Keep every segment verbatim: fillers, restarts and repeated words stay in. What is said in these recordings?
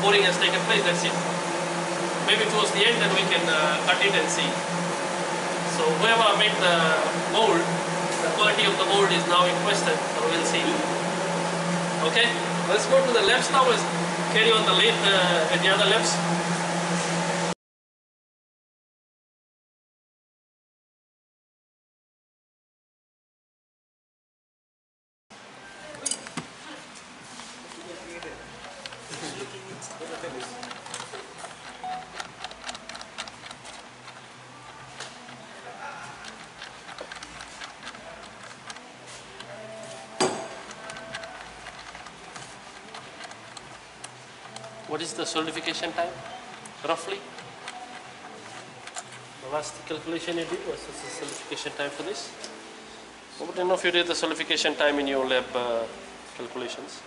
pouring has taken place, that's it. Maybe towards the end then we can uh, cut it and see. So whoever made the mold, the quality of the mold is now in question, so we'll see. Okay, let's go to the lefts now, let's carry on the lathe uh, at the other lefts. What is the solidification time, roughly? The last calculation you did was the solidification time for this. I don't know if you did the solidification time in your lab uh, calculations.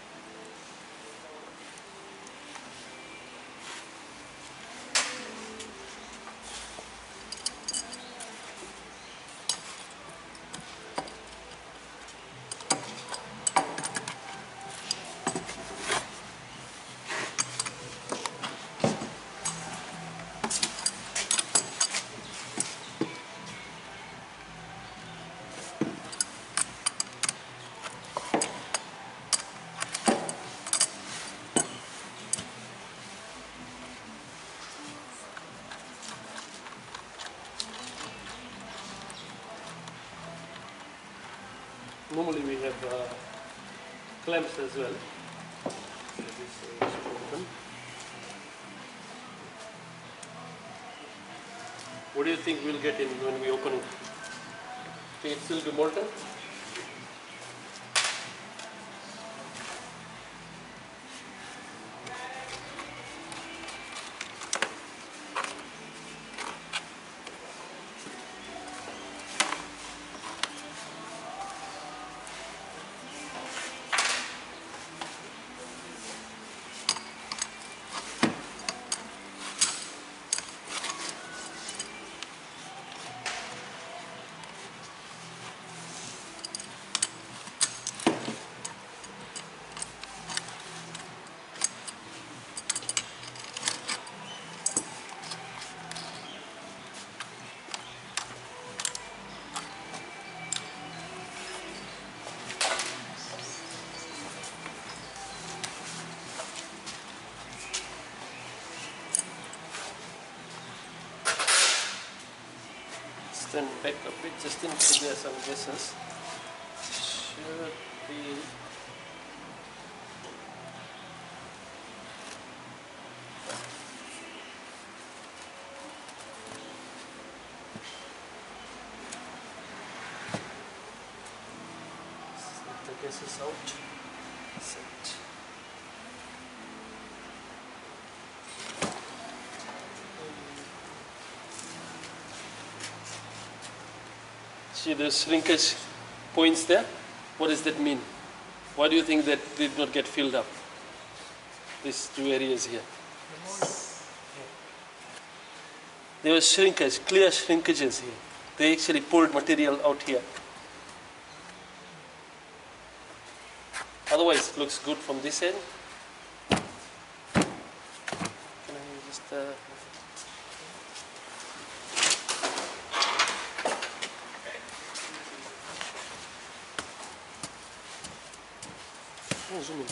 Normally we have uh, clamps as well. So this is open. What do you think we'll get in when we open it? Think it still be molten? Then back a bit just in case there are some guesses. Should be set the guesses out. Set. See the shrinkage points there? What does that mean? Why do you think that did not get filled up? These two areas here. There was shrinkage, clear shrinkages here. They actually pulled material out here. Otherwise it looks good from this end. Can I just uh, oh, zoom in.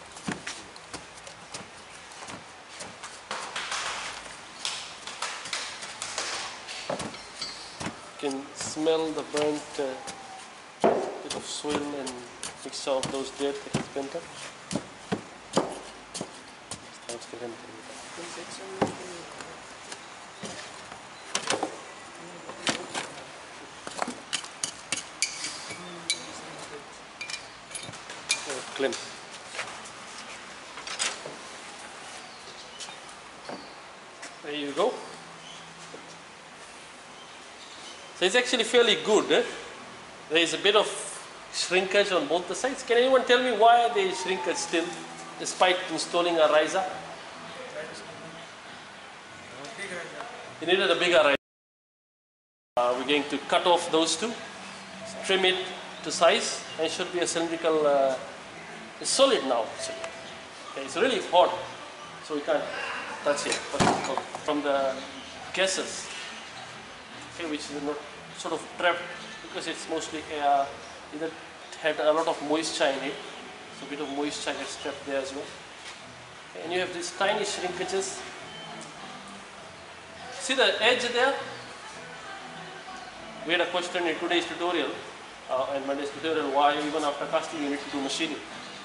You can smell the burnt uh, bit of soil and mixture of those dirt that is bent up. Clean. There you go. So it's actually fairly good. Eh? There is a bit of shrinkage on both the sides. Can anyone tell me why there is shrinkage still, despite installing a riser? You needed a bigger riser. Uh, we're going to cut off those two, trim it to size, and it should be a cylindrical. Uh, it's solid now. Actually. Okay, it's really hot. so we can't touch it. But from the gases, okay, which is not sort of trapped because it's mostly air, either had a lot of moisture in it, so a bit of moisture gets trapped there as well. Okay, and you have these tiny shrinkages. See the edge there? We had a question in today's tutorial, uh, in Monday's tutorial, why even after casting you need to do machining.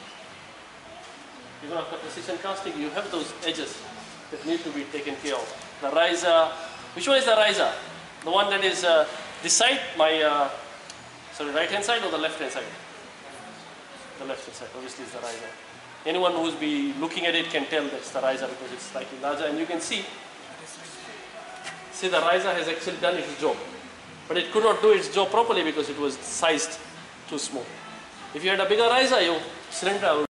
Even after precision casting, you have those edges that need to be taken care of. The riser, which one is the riser? The one that is uh, this side, my, uh, sorry, right hand side or the left hand side? The left hand side, obviously is the riser. Anyone who's be looking at it can tell that's the riser because it's slightly larger, and you can see, see the riser has actually done its job. But it could not do its job properly because it was sized too small. If you had a bigger riser, your cylinder would